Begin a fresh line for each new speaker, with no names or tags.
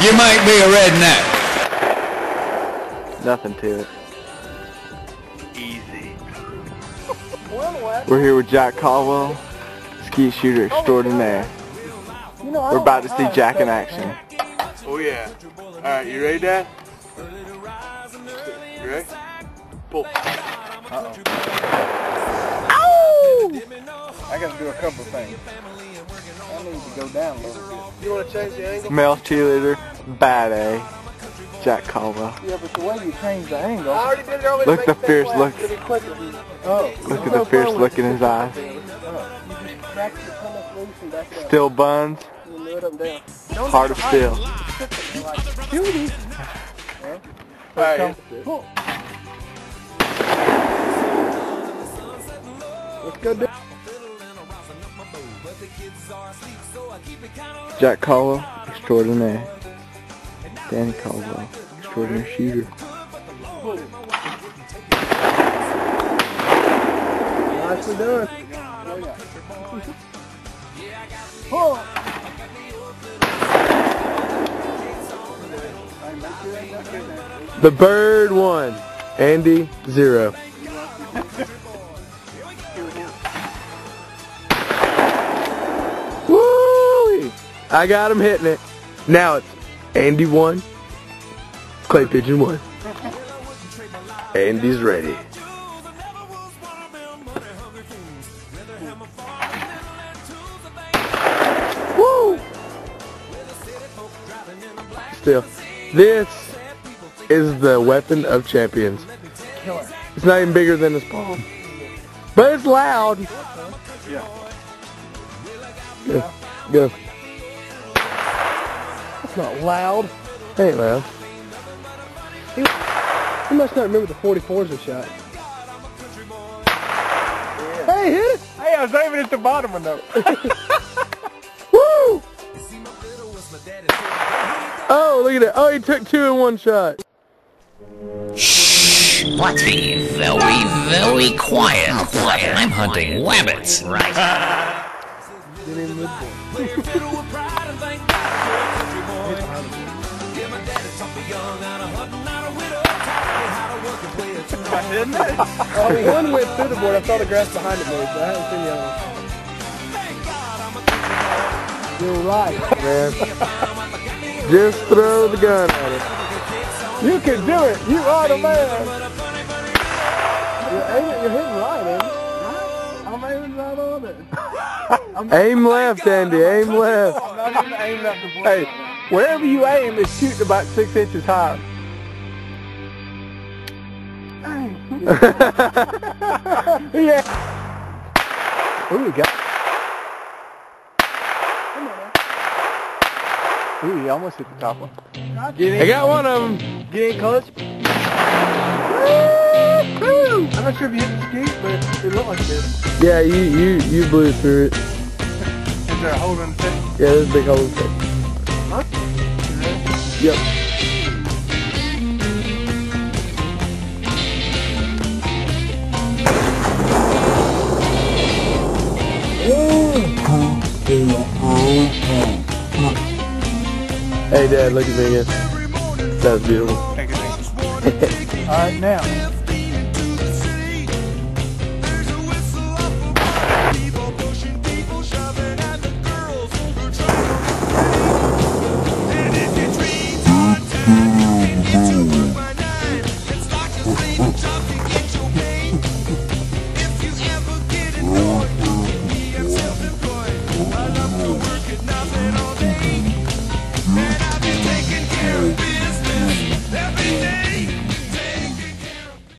You might be a redneck.
Nothing to it.
Easy.
We're here with Jack Caldwell, skeet shooter extraordinaire. We're about to see Jack in action.
Oh yeah. Alright, you ready, Dad? You ready? Pull. Uh-oh.
I gotta do a couple things. I need to go down a little bit.
You wanna change the angle?
Male cheerleader, bad A, Jack Caldwell.
Yeah, but the way you change the angle.
I already did it already.
Look at the fierce look.
Oh.
Look at the fierce look in his eyes. Steel buns, heart of steel.
Alright. Let's go down.
Jack Caldwell, extraordinaire. Danny Caldwell, extraordinary shooter.
Nicely done.
The bird 1, Andy 0. Woo! I got him hitting it. Now it's Andy 1, Clay Pigeon 1. Andy's ready. Woo! Still, this is the weapon of champions. It's not even bigger than his palm. But it's loud.
Yeah.
Go. Go.
That's not loud.
It ain't loud.
You must not remember the 44s we shot. Hey, hit it! Hey, I was aiming at the bottom one though.
Woo! Oh, look at that. Oh, he took 2 in 1 shot.
Shh! Let's be very quiet. I'm hunting rabbits. Right.
Oh, one went through the board. I saw the grass behind it move, but I haven't seen the other one. You're right.
Man. Just throw the gun at it.
You can do it. You are the man. You're hitting right, Andy. I'm aiming right on it.
Aim left, Andy. Aim left.
I'm not even aiming at the board.
Hey, wherever you aim, it's shooting about 6 inches high. Yeah. Ooh, we got.
Come on now.
Ooh, he almost hit the top one.
I
got one of them.
Get in close. I'm not sure if you hit the skeet, but it looked like it did.
Yeah, you blew through it.
Is there a hole in the thing?
Yeah, there's a big hole in the thing.
Huh?
Yep. Hey Dad, look at me again. That's beautiful.
Alright, now.